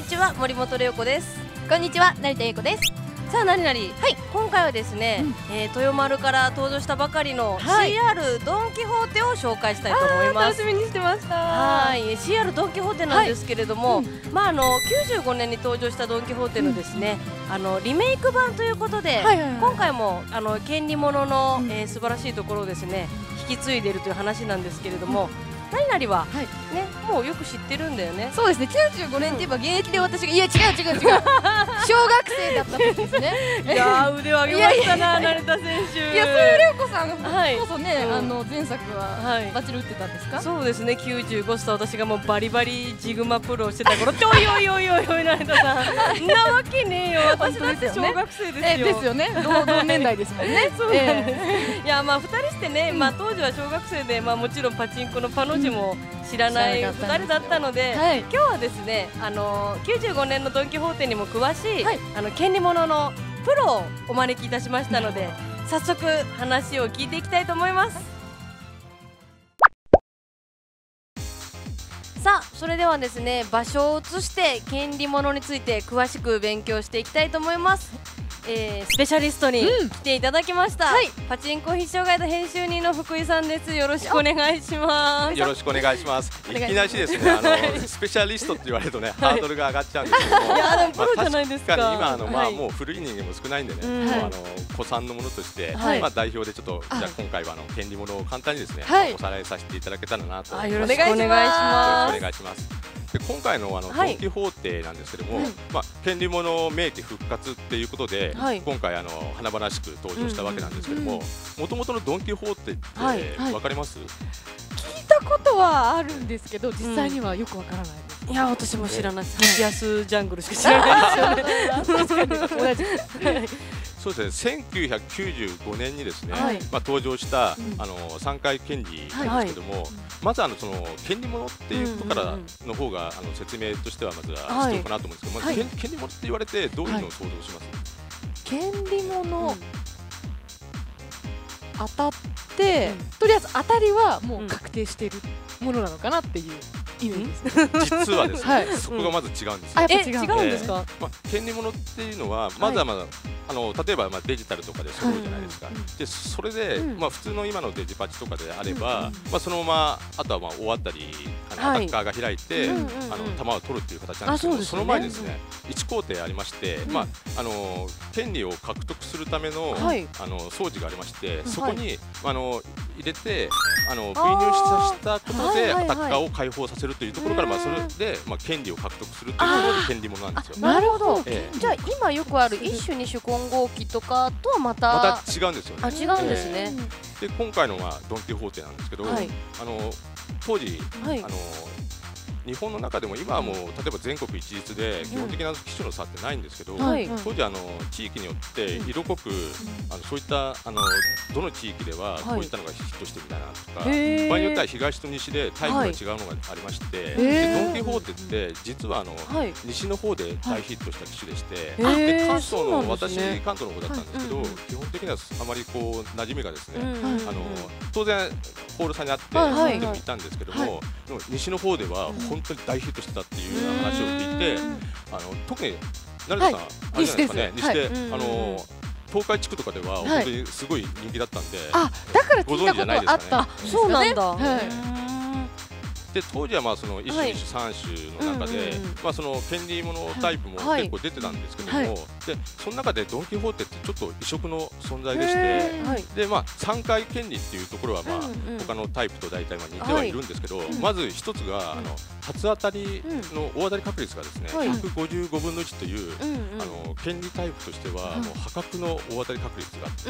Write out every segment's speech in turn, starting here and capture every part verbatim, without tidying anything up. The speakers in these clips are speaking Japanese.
ちは、森本玲子です。 こんにちは、成田英子です。 さあ、何々、はい、今回はですね、うん、えー、豊丸から登場したばかりの シーアール ドン・キホーテを紹介したいと思います。 楽しみにしてました。 はい、シーアール ドン・キホーテなんですけれども、はい、うん、まああのきゅうじゅうごねんに登場したドン・キホーテのですね、うん、あのリメイク版ということで、今回もあの権利物の、うん、えー、素晴らしいところをですね引き継いでいるという話なんですけれども。うん、何々は、はい、ね、もうよく知ってるんだよね。 そうですね。きゅうじゅうごねんって言えば現役で私が、いや違う違う違う小学生だった時ですね。 いやー、腕を上げましたな、成田選手。 いや、そういう玲子さんはいこそね、あの前作はバチル打ってたんですか？ そうですね。きゅうじゅうごさい、私がもうバリバリジグマプロをしてた頃っておいおいおいおいおい、成田さんなわけねえよ。私だって小学生ですよ。 ですよね。同同年代ですもんね。 そうなんです。いや、まあふたりしてね、まあ当時は小学生で、まあもちろんパチンコのパの字も知らないふたりだったので、はい、今日はですね、あのきゅうじゅうごねんのドン・キホーテにも詳しい、はい、あの権利物のプロをお招きいたしましたので、早速話を聞いていきたいと思います。さあ、それではですね、場所を移して権利物について詳しく勉強していきたいと思います。えー、スペシャリストに来ていただきました、うん、はい、パチンコ必勝ガイド編集人の福井さんです。よろしくお願いします。 よろしくお願いします。いきなりですね、あのスペシャリストって言われるとね、ハードルが上がっちゃうんですけども、 いやでもプロじゃないですか。 まあ、確かに今あの、まあ、もう古い人間も少ないんでね、うん、もうあの古参のものとして、はい、まあ代表でちょっとじゃあ今回はあの権利物を簡単にですね、はい、おさらいさせていただけたらなと思います。 よろしくお願いします。 よろしくお願いします。で今回のあの、はい、ドン・キホーテなんですけども、うん、まあ、権利物名機復活っていうことで、はい、今回あの華々しく登場したわけなんですけども、もともとのドン・キホーテって、はい、分かります？ 聞いたことはあるんですけど、実際にはよくわからないです。 いや、私も知らないです。激安ジャングルしか知らないですよね。確かに同じ。 そうですね、せんきゅうひゃくきゅうじゅうごねんにですね、はい、まあ登場した、うん、あのさんかい権利なんですけども、はい、まずあのその権利物っていうことからの方が、あの説明としてはまずは必要かなと思うんですけど、はい、まず権利物って言われてどういうのを想像します？ 権利物、うん、当たって、うん、とりあえず当たりはもう確定しているものなのかなっていう意味です、ね、 実はですね、はい、そこがまず違うんですよ。 え、違うんですか？ まあ、権利物っていうのはまずはまだ、はい、あの例えばまあデジタルとかで揃うじゃないですか。はい、でそれで、うん、まあ普通の今のデジパチとかであれば、うん、まあそのままあとはまあ終わったりあの、はい、アタッカーが開いて、あの球を取るっていう形なんですけど、そ, ね、その前にですね、いち工程ありまして、うん、まああの権利を獲得するための、はい、あの装置がありまして、そこに、はい、あの入れてあの ブイ 入させたことでアタッカーを解放させるというところから、まあそれでまあ権利を獲得するというところで権利物なんですよ。 なるほど。えー、じゃあ今よくある一種二種混合機とかとはまたまた違うんですよね。 あ、違うんですね。 えー、で今回のはドン・キホーテなんですけど、はい、あの当時、はい、あの日本の中でも今はもう例えば全国一律で基本的な機種の差ってないんですけど、はい、当時あの地域によって色濃く、うん、あのそういったあのどの地域ではこういったのがヒットしてみたいなとか、はい、場合によっては東と西でタイプが違うのがありまして、はい、でドン・キホーテって実はあの、はい、西の方で大ヒットした機種でして、はい、で関東の、ね、私関東の方だったんですけど、はい、基本的にはあまりこう馴染みがですね、うん、あの当然ホールさんにあって、はい、でもいたんですけども、はい、でも西の方では本当に大ヒットしてたっていうような話を聞いて、あの特に成田さん、はい、あれじゃないですかね、西で、はい、あの東海地区とかでは本当にすごい人気だったんで、 あ、だから聞いたことあった。 そうなんだ。 で当時はまあその一種二種三種の中で、まあその権利物タイプも結構出てたんですけども、はいはい、でその中でドン・キホーテってちょっと異色の存在でして、はい、でまあさんかい権利っていうところはまあ他のタイプと大体まあ似てはいるんですけど、はい、まず一つがあの初当たりの大当たり確率がですね、はい、ひゃくごじゅうごぶんのいちという、あの権利タイプとしてはもう破格の大当たり確率があって、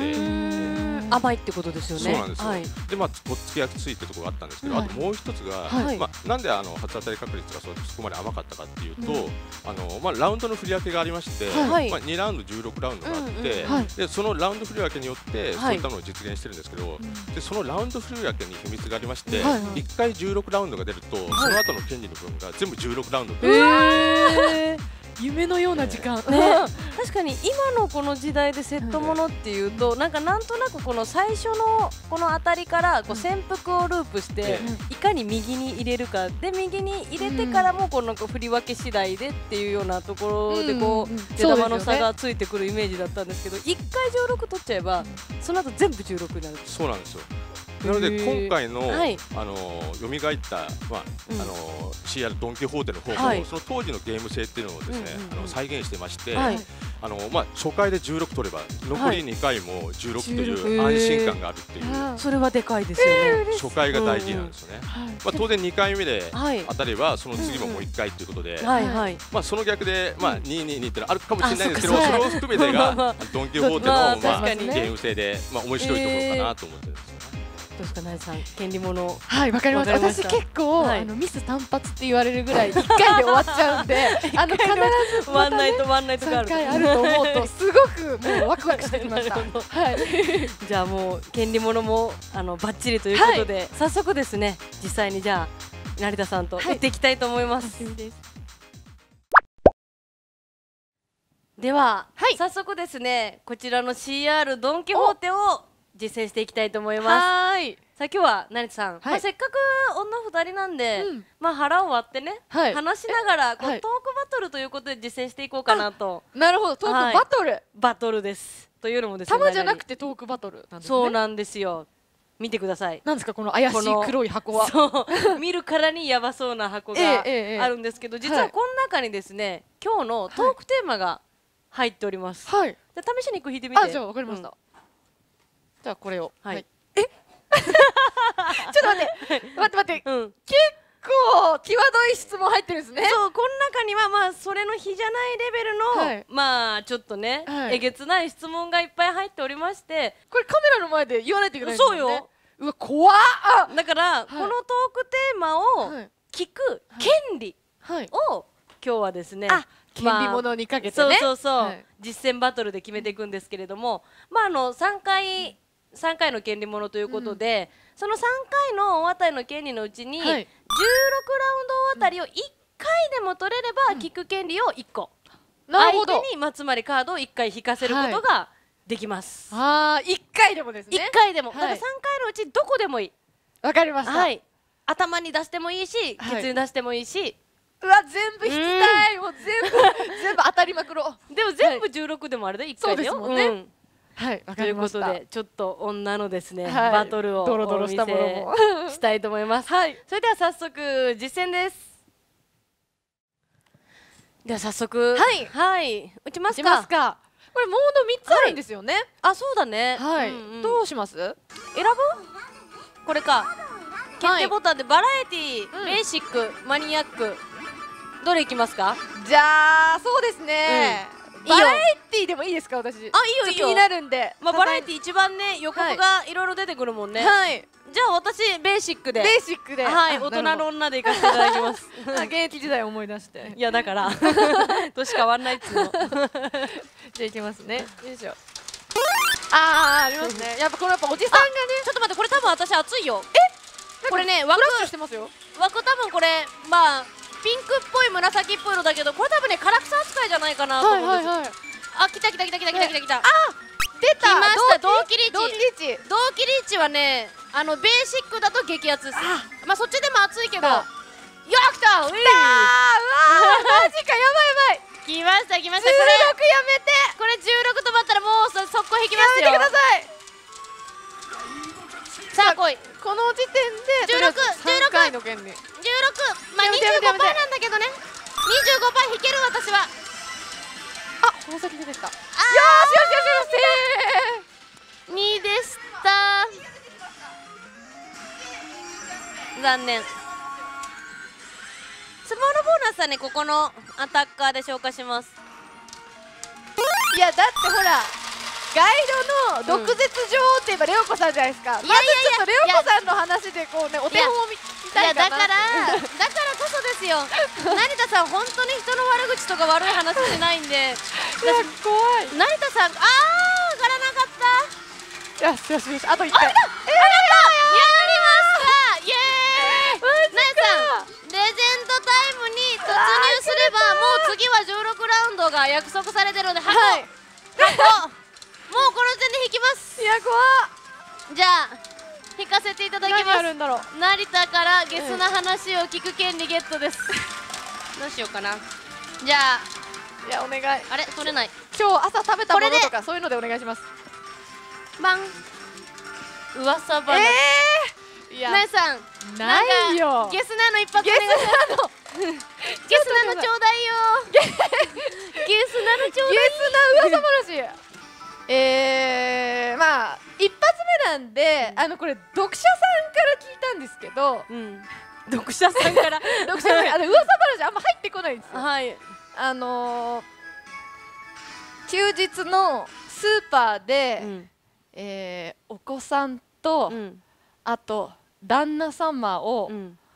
甘いってことですよね。 そうなんですよ。はい、でまあとっつきやすいってところがあったんですけど、はい、あともう一つが、はい、まあ、なんであの初当たり確率が そ, そこまで甘かったかっていうと、うん、あのまあ、ラウンドの振り分けがありまして、はい、まあ、にラウンドじゅうろくラウンドがあって、うんうん、でそのラウンド振り分けによってそういったのを実現してるんですけど、はい、でそのラウンド振り分けに秘密がありまして、はい、いっかいじゅうろくラウンドが出ると、はい、その後の権利の分が全部じゅうろくラウンドになるんですよ。 夢のような時間。 確かに今のこの時代でセットものっていうと、なんかなんとなくこの最初のこの当たりからこう潜伏をループしていかに右に入れるかで、右に入れてからもこの振り分け次第でっていうようなところでこう出玉の差がついてくるイメージだったんですけど、いっかいじゅうろく取っちゃえばその後全部じゅうろくになる。 そうなんですよ。なので今回の、はい、あの蘇った、まあうん、あの シーアール ドン・キホーテの方も、はい、その当時のゲーム性っていうのをですね、あの再現してまして、はい、あのまあ初回でじゅうろく取れば残りにかいもじゅうろくという安心感があるっていう、 はい、それはでかいですよね。 初回が大事なんですよね。まあ当然にかいめで当たればその次ももういっかいということで、まあその逆でまあにににってのあるかもしれないんですけど、それを含めてがドン・キホーテのまあゲーム性でまあ面白いところかなと思ってるんですよね。 どうですか、なえさん、権利物。 はい、わかりました。私結構、はい、あのミス単発って言われるぐらいいっかいで終わっちゃうんで、あの必ずワンナイトワンナイトがある。 さんかいあると思うとすごくもうワクワクしてきました。はい。 じゃあもう権利物もあのバッチリということで、はい、早速ですね、実際にじゃあ成田さんと打っていきたいと思います。はい、ですでは、はい、早速ですね、こちらの シーアール ドン・キホーテを実践していきたいと思います。はい。さあ今日は成田さん、はい、まあせっかく女二人なんで、うん、まあ腹を割ってね、はい、話しながらこう、はい、トークバトルということで実践していこうかなと。 なるほど、トークバトル、はい、 バトルです。というのもですね、 玉じゃなくてトークバトルなんですね。 そうなんですよ。見てください。 なんですかこの怪しい黒い箱は。 そう見るからにやばそうな箱があるんですけど、実はこの中にですね、今日のトークテーマが入っております。はい。じゃ試しに一個引いてみて。 あ、じゃあわかりました。じゃあこれを。はい。え？ちょっと待って、待って待って、うん、結構際どい質問入ってるんですね。 そう、この中にはまあそれの日じゃないレベルの、はい、まあちょっとね、はい、えげつない質問がいっぱい入っておりまして、 これカメラの前で言わないといけないんですよね。 そうよ。 うわ怖っ。 だから、はい、このトークテーマを聞く権利を今日はですね、 あ、権利物にかけてね、そうそうそう、はい、実践バトルで決めていくんですけれども、まああのさんかいさんかいの権利物ということで、うん、そのさんかいの大当たりの権利のうちに、はい、じゅうろくラウンド大当たりをいっかいでも取れれば、うん、聞く権利をいっこ、なるほど、相手に、まあ、つまりカードをいっかい引かせることができます。 はい、あー、いっかいでもですね。 いっかいでも、はい、だからさんかいのうちどこでもいい。 わかりました。はい、 頭に出してもいいし、ケツに出してもいいし、 うわ、全部引きたい、もう全部全部当たりまくろう。 でも全部じゅうろくでもあれでいっかいだよ。 そうですもんね。はい、わかりました。 ということでちょっと女のですね、バトルをお見せしたいと思います。はい。それでは早速実践です。では早速、はいはい、打ちますか。 これモードみっつあるんですよね。 あ、そうだね。 はい。どうします？選ぶ？これか。決定ボタンでバラエティ、ベーシック、マニアック、どれいきますか？ じゃあそうですね。バラエティでもいいですか、私。あ、いいよいいよ。 気になるんで。 まあバラエティ一番ね、予告がいろいろ出てくるもんね。はい。じゃあ私ベーシックで。 ベーシックで。 はい、大人の女で行かせていただきます。 現役時代思い出して。 いやだから年変わんないっつうの。じゃあいきますね。よいしょ。ああ、ありますね。やっぱこのやっぱおじさんがね。 ちょっと待って、これ多分私熱いよ。え？これね、枠してますよ。 枠多分これまあピンクっぽい紫っぽいのだけど、これ多分ね唐草扱いじゃないかなと思うんですよ。あ、来た来た来た来た来た来た来た。あ、 出た。 来ました。同期リーチ。 同期リーチ。 同期リーチはね、あのベーシックだと激アツです。まあそっちでも熱いけど。よっ、来た。うわー、マジか、やばいやばい。 来ました来ました。 じゅうろくやめて。 これじゅうろく止まったらもう速攻引きますよ。 やめてください。 さあ来い。 この時点でじゅうろく、じゅうろく、じゅうろく、まあにじゅうごパーセントなんだけどね。にじゅうごパーセント引ける私は。 あ、この先出てきた。よーしよしよしよし。 にでした。残念。スモールボーナスはね、ここのアタッカーで消化します。 いやだってほら、ガイドの毒舌女王って言えばレオコさんじゃないですか。まずちょっとレオコさんの話でこうね、お手本を見たいかな。 いやだからだからこそですよ。成田さん本当に人の悪口とか悪い話しないんで。 怖い。 成田さん、ああ上がらなかった。 よしよしよし、あといっかい。 あ、やりました。イエーイ。成田さんレジェンドタイムに突入すればもう次はじゅうろくラウンドが約束されてるので、箱、はい、箱もうこの時点で引きます。 いや怖っ。 じゃあ引かせていただきます。 何あるんだろう。 成田からゲスな話を聞く権利ゲットです。どうしようかな。じゃあいやお願い。 あれ取れない。 今日朝食べたものとかそういうのでお願いします。 バン。噂話。えー、いやナイさんないよ。 ゲスなの一発お願いします。ゲスなのちょうだいよ。ゲスなのちょうだい。ゲスな噂話。えー、まあ一発目なんで、あのこれ読者さんから聞いたんですけど、 読者さんから読者さんあの噂話あんま入ってこないんですよ。 はい。 あの休日のスーパーで、えお子さんとあと旦那様を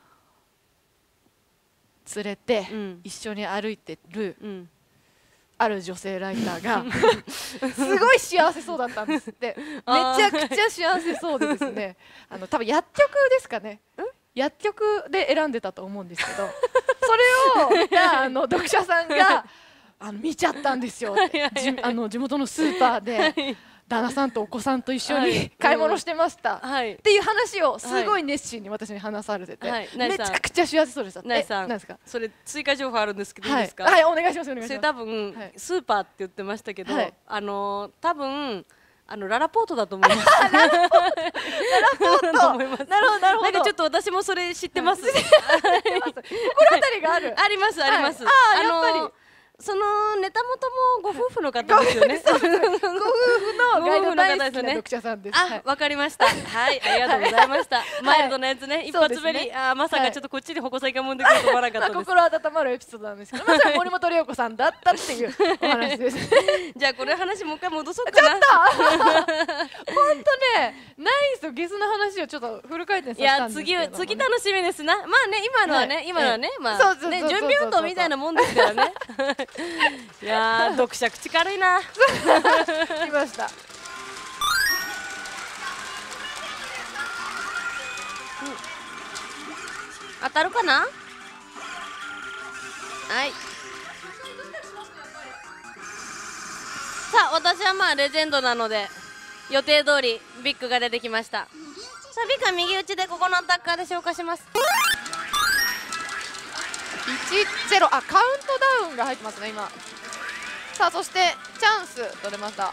連れて一緒に歩いてるある女性ライターがすごい幸せそうだったんですって。めちゃくちゃ幸せそうでですね、あの多分薬局ですかね、薬局で選んでたと思うんですけど、それを見たあの読者さんがあの見ちゃったんですよ。あの地元のスーパーで旦那さんとお子さんと一緒に買い物してましたっていう話をすごい熱心に私に話されてて、めちゃくちゃ幸せそうでした。 ナイさん、それ追加情報あるんですけどいいですか？ はい、お願いしますお願いします。 それ多分スーパーって言ってましたけど、あの多分あのララポートだと思います。 ララポート、ララポート。なるほどなるほど。 なんかちょっと私もそれ知ってます。心当たりがある。 ありますあります。 ああやっぱり。 そのネタ元もご夫婦の方ですよね。 ご夫婦のガイド大好きな読者さんです。 あ、わかりました。はい、ありがとうございました。マイルドなやつね、一発目に、あ、まさかちょっとこっちに矛先がもんでくると思わなかったです。 心温まるエピソードなんですけど、まあ森本涼子さんだったっていうお話です。 じゃあこれ話もう一回戻そうかな。 ちょっと。本当ね、ナイスゲスの話をちょっとフル回転させたんですけど。 いや次次楽しみですな。まあね今のはね今のはねまあね準備運動みたいなもんですからね。いやー読者口軽いな。 来ました。 当たるかな。はい。さあ私はまあレジェンドなので予定通りビッグが出てきました。さあビッグは右打ちでここのアタッカーで消化します。 いちゼロ、あ、カウントダウンが入ってますね今。さあそしてチャンス取れました。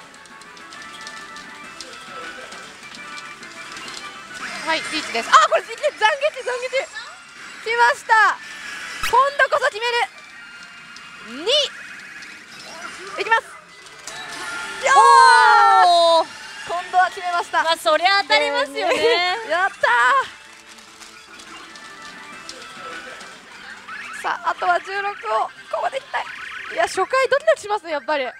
はいリーチです。あ、これ残月残月来ました。今度こそ決める。にいきます。よー、今度は決めました。 まあそりゃ当たりますよね。 やったー。さああとはじゅうろくをここでいきたい。いや初回ドキドキしますねやっぱり。あ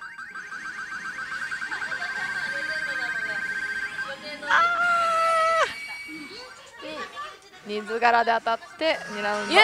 ー、人数柄で当たってにラウンド。 イエーイ、ウェイウェイウェイウェイ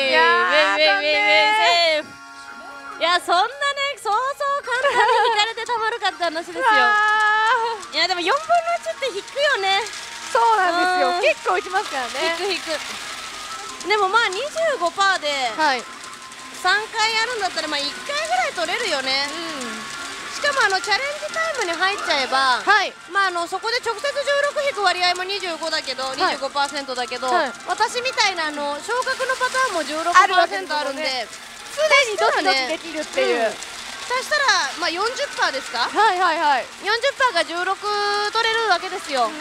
セーフ。いやそんなねそうそう簡単に引かれてたまるかって話ですよ。いやでもよんぶんのいちって引くよね。 そうなんですよ、結構いきますからね。 引く引く。でもまあ にじゅうごパーセント で、はい、さんかいやるんだったらまあいっかいぐらい取れるよね。うん、しかもあのチャレンジタイムに入っちゃえば、はい、まああのそこで直接じゅうろく引く割合もにじゅうごだけど、はい、にじゅうごパーセント だけど、はい、私みたいなあの昇格のパターンも じゅうろくパーセント あるんで、 常にドキドキできるっていう。 そしたらまあ よんじゅっパーセント ですか。 はいはいはい。 よんじゅっパーセント がじゅうろく取れるわけですよ。うんうん、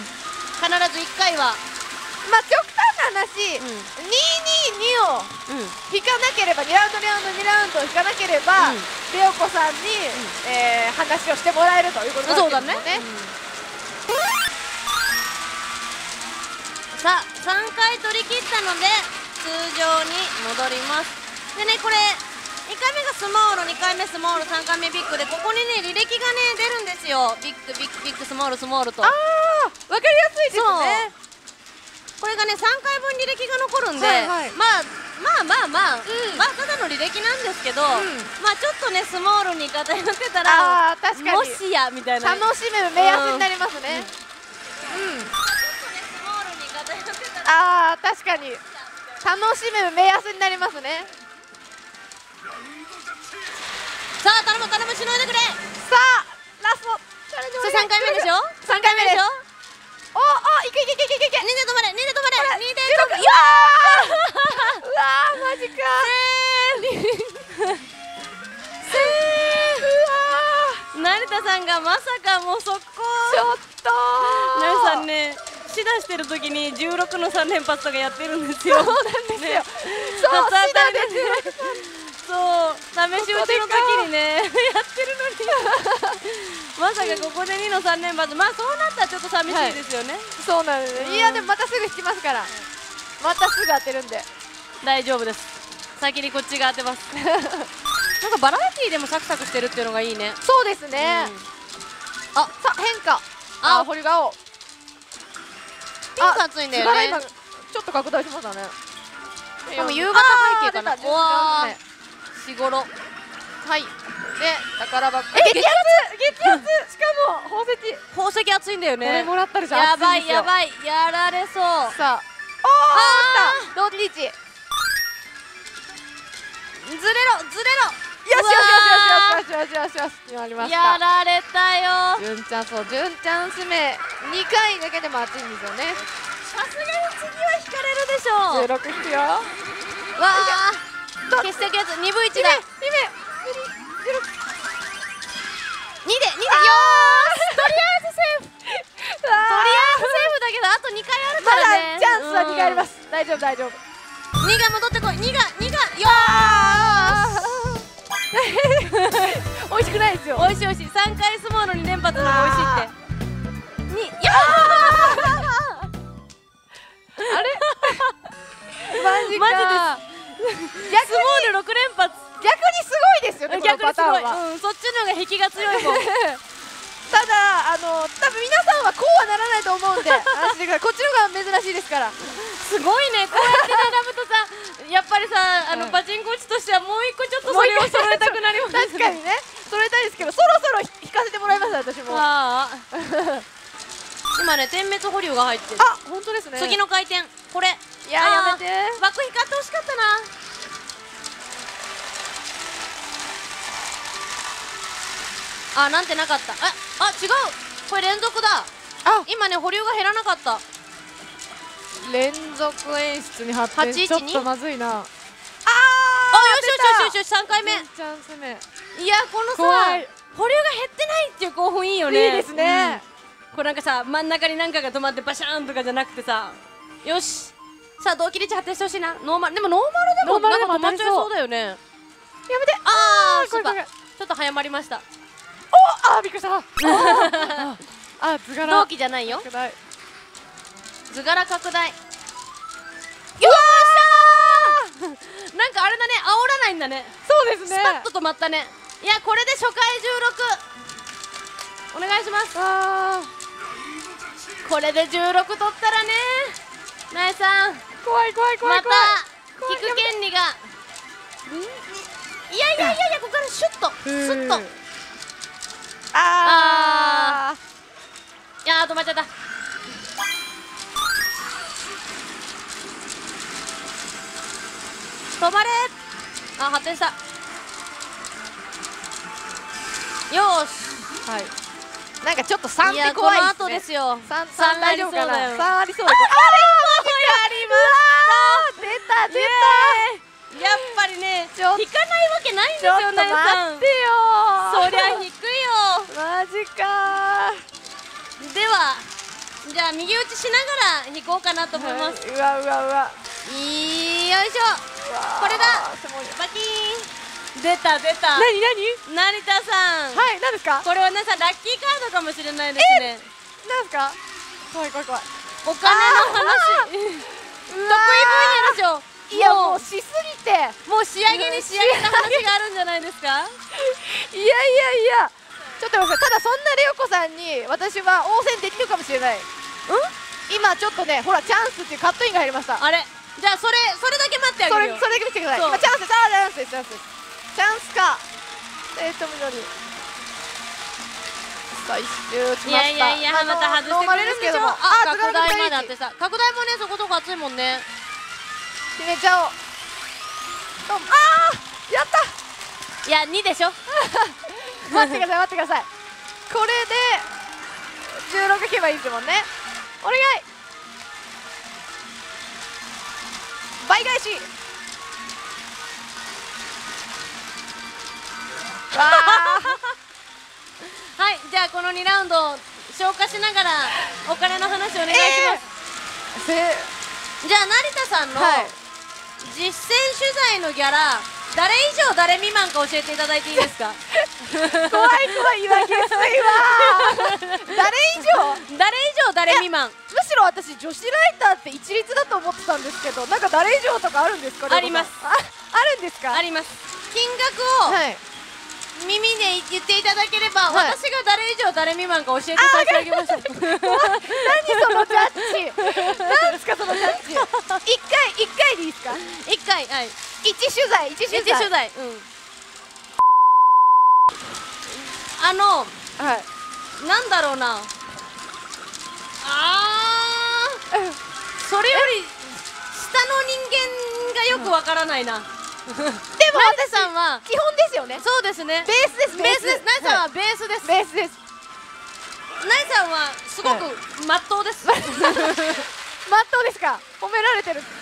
必ずいっかいは。 まあ極端な話、うん、にににを引かなければ、にラウンドにラウンドにラウンドを引かなければ、うん、レオコさんに、うん、えー、話をしてもらえるということなんですよね。 さあさんかい取り切ったので通常に戻ります。でねこれいっかいめがスモール、にかいめスモール、さんかいめビッグでここにね履歴がね出るんですよ。ビッグビッグビッグスモールスモールと。 ああわかりやすいですね。 これがねさんかいぶん履歴が残るんで、はいはい、まあまあまあまあ、うん、まあただの履歴なんですけど、うん、まあちょっとねスモールに偏ってたら、あー確かにもしやみたいな楽しむ目安になりますね。うん、うん、あー確かに楽しむ目安になりますね。 さあ頼む頼む、しのいでくれ。 さあラストチャレンジお願い。 さんかいめでしょ。 さんかいめでしょ。おお、いけいけいけいけいけ。 にで止まれ、にで止まれ。にでうわー、うわー、マジか。 せー成田さんがまさかもう速攻。 ちょっと成田さんね、シダしてる時にじゅうろくのさん連発とかやってるんですよ。 そうなんですよ。そう、シダでじゅうろく。 そう、試し打ちの時にねやってるのにまさかここでにのさん連発。まあそうなったらちょっと寂しいですよね。 そうなんですね。いやでもまたすぐ引きますから、またすぐ当てるんで大丈夫です。先にこっちが当てますなんかバラエティーでもサクサクしてるっていうのがいいね。 そうですね。あ、さ変化。あ、堀が青。 ピンク熱いんだよね。 ちょっと拡大しましたね。 でも夕方背景かな。うわー、しごろ。 はい。で宝箱。え、激アツ激アツ。しかも宝石。 宝石熱いんだよね。 これもらったらじゃやばいやばい、やられそう。 さあ、おお、ドンリーチ。 ずれろずれろ。 よしよしよしよしよしよしよし、決まりました。 やられたよ。 純チャンス、そう純チャンス目にかいだけでも熱いんですよね。 さすがに次は引かれるでしょう。 じゅうろく引くよ。 わあ、消していくやつ。にぶいちだ。にめにでにで、よーし、とりあえずセーフ。とりあえずセーフだけどあとにかいあるからね。 まだチャンスはにかいあります。大丈夫大丈夫。 にが戻ってこい。にがにがよー美味しくないですよ。 美味しい美味しい。さんかい相撲のに連発のが美味しいって。に、よあれマジか。 マジです。相撲でろく連発。 逆にすごいですよね、このパターンは。 うん、そっちの方が引きが強いもんただ、あの、多分皆さんはこうはならないと思うんで安心してください。こっちの方が珍しいですから。 すごいね、こうやって並ぶとさ、やっぱりさ、あのパチンコ打ちとしてはもう一個ちょっとそれを揃えたくなりますね。 確かにね、揃えたいですけど、そろそろ引かせてもらいます、私も。 ああ今ね、点滅保留が入ってる。 あ、本当ですね。 次の回転、これ。 いや、やめて。 枠光ってほしかったな。あ、なんてなかった。あ、あ、違う。これ連続だ。あ、今ね、保留が減らなかった。 連続演出に発展。ちょっとまずいな。ああ、よしよしよしよしよし、さんかいめ。 チャンス目。 いや、このさ、保留が減ってないっていう興奮いいよね。 いいですね。 これなんかさ、真ん中に何かが止まってバシャーンとかじゃなくてさ、よし。さあ、同期リッチ発展してほしいな。ノーマル、でもノーマルでもなんか止まっちゃいそうだよね。やめて。 ああ、そうか。ちょっと早まりました。 お、あ、びっくりした。あ、図柄。 同期じゃないよ。図柄拡大。よっしゃーなんかあれだね、煽らないんだね。 そうですね。 スパッと止まったね。いや、これで初回じゅうろく。お願いします。あー、これでじゅうろく取ったらね、なえさん。 怖い怖い怖い怖い。 また引く権利が。いやいやいやいや、ここからシュッと、スッと。あー、いやー、止まっちゃった。止まれ。あ、発展した。よーし。 はい。なんかちょっとさんって怖いですね。 この後ですよ。 さん、さん大丈夫かな。さんありそうだ。あれ、やりました。出た出た。やっぱりね、引かないわけないんですよね。 待ってよ。 そりゃ引くよ。 マジか。 では、じゃあ右打ちしながら引こうかなと思います。 うわうわうわ。 よいしょ。これだ。バキーン。出た出た。 なになに。 成田さん。 はい、なんですか。 これはねさ、ラッキーカードかもしれないですね。 なんですか。怖い怖い怖い。 お金の話。得意分野でしょ。 いや、もうしすぎて、 もう仕上げに仕上げた話があるんじゃないですか。いやいやいや、ちょっと待って、ただそんなレオコさんに私は応戦できるかもしれない。うん、今ちょっとね、ほらチャンスっていうカットインが入りました。あれ、 じゃあそれそれだけ待ってあげるよ。 それそれだけ見てください。今チャンスです。あ、チャンスです。チャンスです。チャンスか。えっと緑。最終いやいやいや、また外してくれるんでしょ。あ、拡大まであってさ、拡大もね、そこそこ熱いもんね。 決めちゃおう。ああ、やった。 いやにでしょ待ってください待ってください。これでじゅうろくいけばいいですもんね。お願い倍返しわはい、じゃあこのにラウンド消化しながらお金の話お願いします、 えー、じゃあ成田さんの実践取材のギャラ誰以上誰未満か教えていただいていいですか怖い怖い今下水は誰以上誰以上誰未満。 むしろ私女子ライターって一律だと思ってたんですけど、なんか誰以上とかあるんですか？ あります。 あ、あるんですか？ あります。金額を、はい、耳で言っていただければ、はい、私が誰以上誰未満か教えて差し上げましょう。何そのジャッジなんですかそのジャッジ。一回一回でいいですか？ 一回、はい、 一取材一取材一取材、うん、あの、はい、なんだろうなあーそれより下の人間がよくわからないな。 でも私さんは基本ですよね。 そうですね。 ベースですベースです。ナイさんはベースです。 ベースです。 ナイさんはすごくまっとうです。まっとうですか。褒められてる。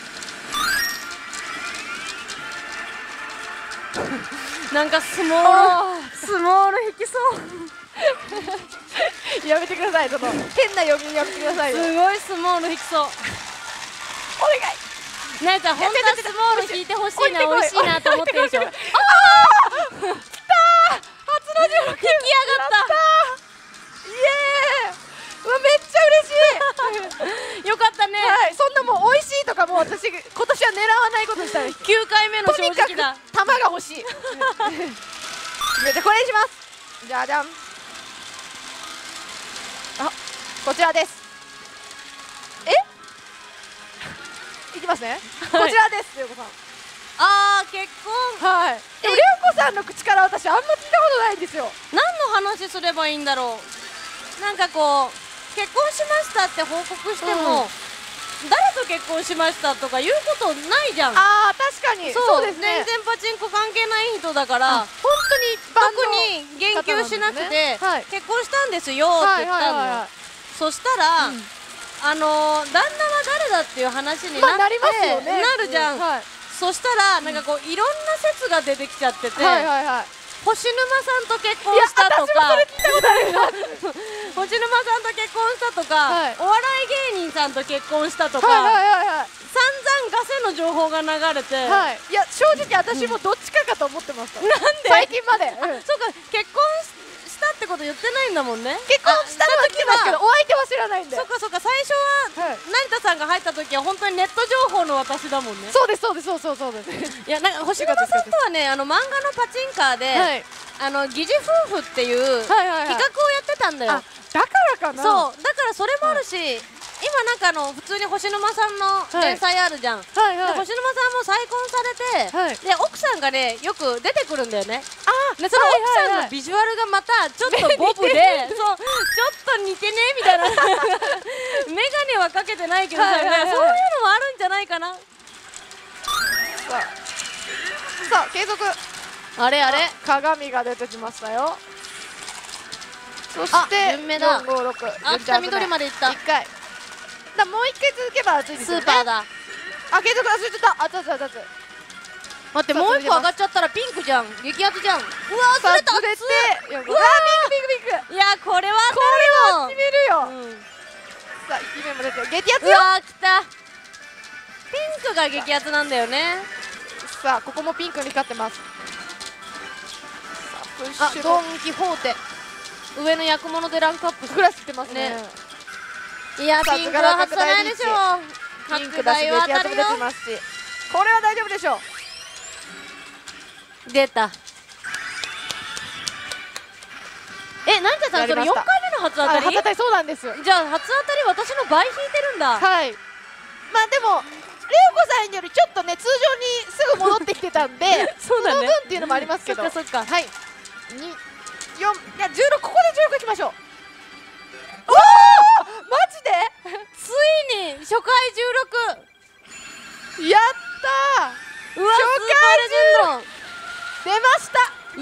なんかスモールスモール引きそう。 やめてください。その変な読みやめてくださいよ。 すごいスモール引きそう。お願い。 ナイさん本当はスモール引いてほしいな、美味しいなと思ってるでしょ。ああ、 きたー。初のじゅうろく引き上がった。イエーイ。うわめっちゃ嬉しい。 よかったね。 はい、そんなもう美味しいとかもう私今年は狙わないことにしたい。 きゅうかいめの正直だ。 玉が欲しい。決めてこれにします。じゃじゃん。あ、こちらです。え？いきますね。こちらです。レオコさん。 ああ、結婚。 はい。でもレオコさんの口から私あんま聞いたことないんですよ。 何の話すればいいんだろう。なんかこう結婚しましたって報告しても、うん、誰と結婚しましたとか言うことないじゃん。 ああ、確かに。 そうですね。全然パチンコ関係ない人だから本当に特に言及しなくて、ね、はい、結婚したんですよって言ったの。そしたら、うん、あのー、旦那は誰だっていう話になって、まあ、なりますよね、なるじゃん、うん、はい、そしたらなんかこういろんな説が出てきちゃってて、はいはいはい、星沼さんと結婚したとか、星沼さんと結婚したとか、はい、お笑い芸人さんと結婚したとか、はいはいはいはい、散々ガセの情報が流れて、 はい、いや正直私もどっちかかと思ってました。 なんで最近まで、うん、 そうか、結婚したってこと言ってないんだもんね。 結婚したのは聞きますけどお相手は知らないんで。 そうかそうか、最初は、はい、成田さんが入った時は本当にネット情報の私だもんね。 そうですそうですそうそうそうです。 いや、なんか星沼さんとはね、あの漫画のパチンカーで、はい、あの疑似夫婦っていう企画をやってたんだよ。 だからかな。 そうだからそれもあるし、はい、今なんかあの普通に星沼さんの連載あるじゃん、はいはいはい、で星沼さんも再婚されて、はい、で奥さんがねよく出てくるんだよね。あでその奥さんのビジュアルがまたちょっとボブでそうちょっと似てねみたいな眼鏡はかけてないけどさ、はいはいはい、そういうのもあるんじゃないかな。さあ、さあ継続。 あれあれ鏡が出てきましたよ。そして順目だ。 よんごろく、 あ、北緑までいった。 いっかいだ、もういっかい続けば熱いですよね。 スーパーだ。 あ、継続忘れてた。熱々熱々。 待って、もういっこ上がっちゃったらピンクじゃん。激アツじゃん。うわー、ずれた。 ずれて、うわー、ピンクピンクピンク。 いや、これはこれは決めるよ、うん、さあ、いちめんも出て激アツよ。 うわー、きた。ピンクが激アツなんだよね。 さあ、ここもピンクに勝ってます。 あ、ドン・キホーテ上の役物でランクアップクラスしてますね。 いや、ピンクは外さないでしょう。 ピンクだし激アツも出てますし、これは大丈夫でしょう。出た。え、成田さんそれよんかいめの初当たり？ 初当たり、そうなんです。 じゃあ初当たり私の倍引いてるんだ。 はい。まあでもレオコさんよりちょっとね通常にすぐ戻ってきてたんでそうだね、その分っていうのもありますけど。 そっかそっか。 はい。に、よん、いやじゅうろく、ここでじゅうろくいきましょう。おお、マジでついに初回じゅうろく。 やったー。 うわ、スーパーレジェンド出ました。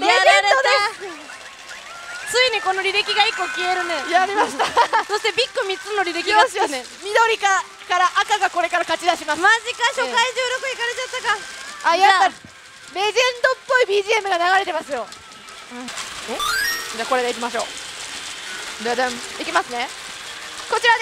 いにこの履歴がいっこ消えるね。 やりましたそしてビッグみっつの履歴がつくね。 緑かから赤がこれから勝ち出します。 マジか、初回じゅうろくいかれちゃったか。 あ、やっぱレジェンドっぽい ビージーエム が流れてますよ。え、じゃあこれでいきましょう。ででん、いきますね。こちらです。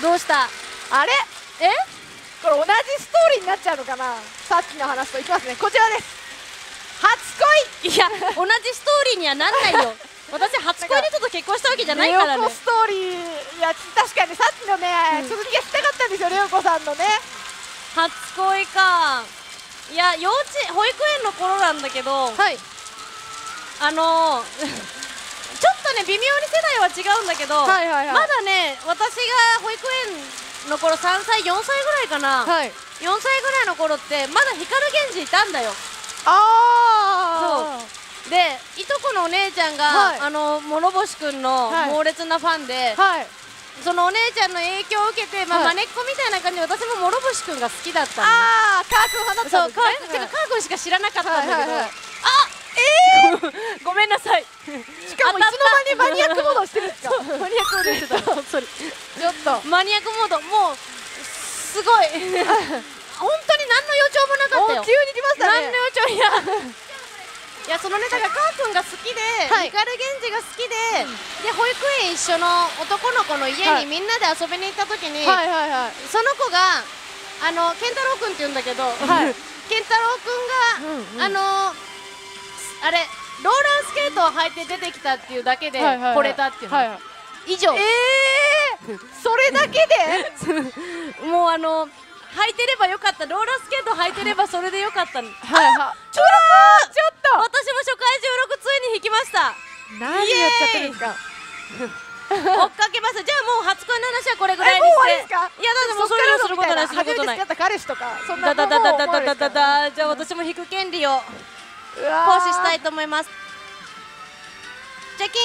どうした？ あれ、 え、 これ同じストーリーになっちゃうのかな。さっきの話といきますね。こちらです。初恋。 いや、同じストーリーにはなんないよ。私初恋の人と結婚したわけじゃないからね。 レオコストーリー、いや確かにさっきのね、続きがしたかったんですよ、レオコさんのね。 初恋か。いや、幼稚園保育園の頃なんだけど、 はい、 あのー、ちょっとね微妙に世代は違うんだけど、はいはい、はい、まだね、私が保育園の頃さんさいよんさいぐらいかな、はい、よんさいぐらいの頃ってまだ光源氏いたんだよ。 ああ、 そうで、いとこのお姉ちゃんが、はい、あの諸星くんの猛烈なファンで、はい、そのお姉ちゃんの影響を受けて、まあ、まねっこみたいな感じで私も諸星くんが好きだったの。 ああ、カー君派だったんですね。 そう、てかカー君しか知らなかったんだけど、あ、 えー、ごめんなさい。 しかもいつの間にマニアックモードしてるんですか。 マニアックモードしてた。 ちょっとマニアックモード、もうすごい本当に何の予兆もなかったよ。 急に来ましたね。 何の予兆、いやいや、そのね、だからカー君が好きで、はい、光源氏が好きで、うん、で保育園一緒の男の子の家にみんなで遊びに行った時に、はいはいはいはい、その子があの健太郎君って言うんだけど、はい、健太郎君が、うんうん、あのあれローラースケートを履いて出てきたっていうだけで惚れたっていうの、はいはいはい、以上。えー、それだけでもうあの履いてればよかった、ローラースケート履いてればそれでよかったの。はいはい、ちょっとちょっと私も初回じゅうろくついに引きました。 何やっちゃってるんですか。 追っかけました。じゃあもう初恋の話はこれぐらいにして。いや、だってもうそれをすることない、することない。 初めて付き合った彼氏とかそんなだだだだだだだだ。じゃあ私も引く権利を行使したいと思います。じゃキン。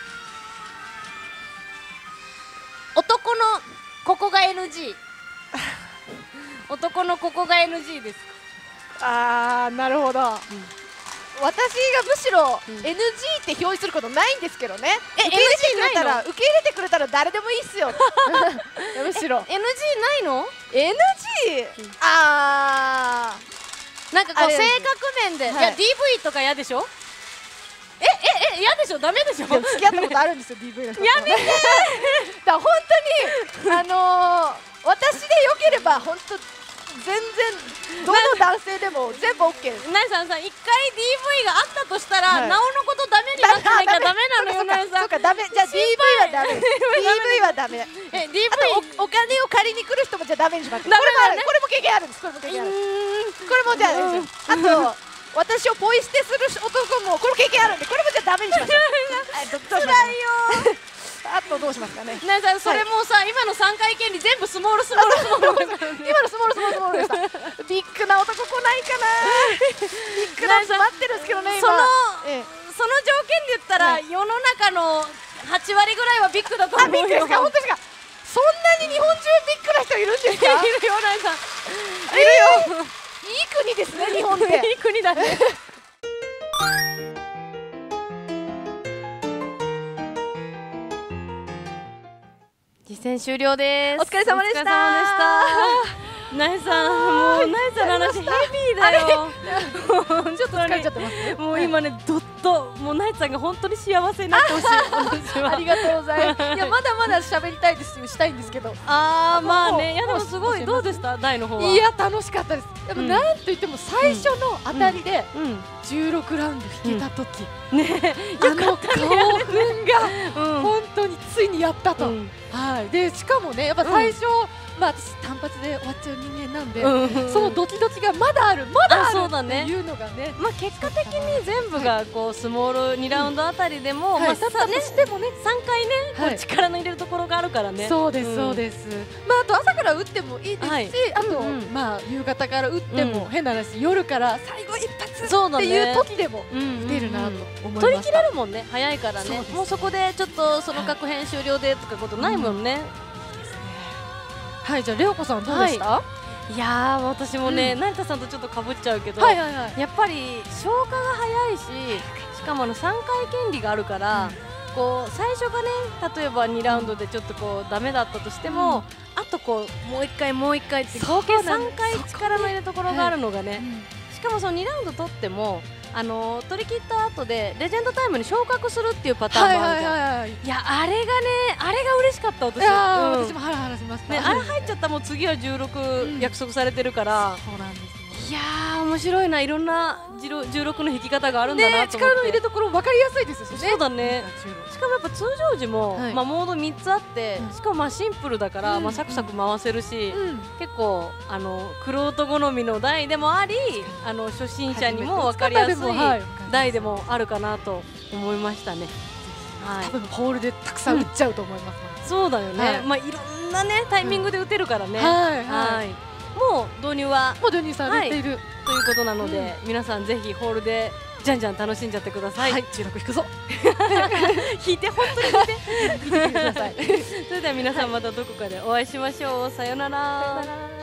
男のここが エヌジー。男のここが エヌジー ですか。 あー、なるほど、うん、私がむしろ エヌジー って表示することないんですけどね。え、受け入れてくれたら受け入れてくれたら誰でもいいっすよむしろエヌジー ないの？ エヌジー、うん、あー、なんかこう性格面で、はい、いや ディーブイ とか嫌でしょ。えええ、嫌でしょ、ダメでしょ。 付き合ったことあるんですよディーブイ の人。 やめてーだ、本当にあのー、私でよければ本当全然どの男性でも全部 オーケー です。 ナイさんさ、一回 ディーブイ があったとしたら、はい、なおのことダメになってなきゃダメなのよ、ナイさん。 そうか、ダメ。じゃあ ディーブイ はダメ。ディーブイ はダメ。 え、ディーブイお金を借りに来る人もじゃダメにします。これもこれも経験あるんです。これも経験ある。これもじゃああと私をポイ捨てする男もこれも経験あるんで、これもじゃダメにします。 辛いよ。 あとどうしますかね。 ナイさん、それもさ、今のさんかい権利全部スモールスモールスモール。 今のスモールスモールスモールでした。ビッグな男来ないかな。ビッグな人待ってるんですけどね。 そのその条件で言ったら世の中のはちわりぐらいはビッグだと思うよ。 あ、ビッグですか。本当ですか。そんなに日本中ビッグな人いるんですか。 いるよ、ナイさん。 いるよ。いい国ですね、日本って。 いい国だね。実践終了です。 お疲れ様でした。 ナイさん、もうナイさんの話ヘビーだよ。 ちょっと疲れちゃってます。 もう今ね、どっともうナイさんが本当に幸せになってほしい。 ありがとうございます。いや、まだまだ喋りたいですよ、したいんですけど。 ああ、まあね、いやでもすごい、どうでしただいの方は。 いや、楽しかったです。でもなんといっても最初の当たりでじゅうろくラウンド引けた時、ね、あの興奮が本当についにやったと。はい。でしかもね、やっぱ最初、まあ私単発で終わっちゃう人間なんで、そのドキドキがまだある、まだあるっていうのがね。 まあ結果的に全部がこうスモールにラウンドあたりでも、まあささねしてもね、 さんかいね力の入れるところがあるからね。 そうですそうです。まああと朝から打ってもいいですし、あとまあ夕方から打っても変な話、夜から最後一発っていう時でも出るなと思いました。 取り切れるもんね、早いからね。もうそこでちょっとその確変終了でとかことないもんね。 はい、じゃあレオコさんどうでした？はい、いやー、私もね、成田さんとちょっとかぶっちゃうけど、やっぱり消化が早いし、 しかもあのさんかい権利があるから、うん、こう最初がね例えばにラウンドでちょっとこうダメだったとしても、うん、あとこうもういっかいもういっかいって合計さんかい力の入れどころがあるのがね、はいうん、しかもそのにラウンド取ってもあのー、取り切った後でレジェンドタイムに昇格するっていうパターンもあるじゃん。いやあれがねあれが嬉しかった私。 いや、うん、私もハラハラしました、 ね、あれ入っちゃったらもう次はじゅうろく約束されてるから、 うん、そうなんですね。 いやー面白いな、いろんなじゅうろくの引き方があるんだなと思って、 ね、力の入れどころ分かりやすいですしね。 そうだね。しかもやっぱ通常時も、はい、まあ、モードみっつあって、うん、しかもまあシンプルだから、うん、まあサクサク回せるし、うん、結構あの玄人好みの台でもあり、あの初心者にも分かりやすい台でもあるかなと思いましたね。 はい、多分ホールでたくさん打っちゃうと思います、 うん、そうだよね、はい、まあいろんなねタイミングで打てるからね、うん、はい、はい、もう導入はもう導入されている、 はい、ということなので、うん、皆さんぜひホールでじゃんじゃん楽しんじゃってください。 はい、じゅうろく引くぞ引いて本当に引いて引いてください。それでは皆さんまたどこかでお会いしましょう。さよなら。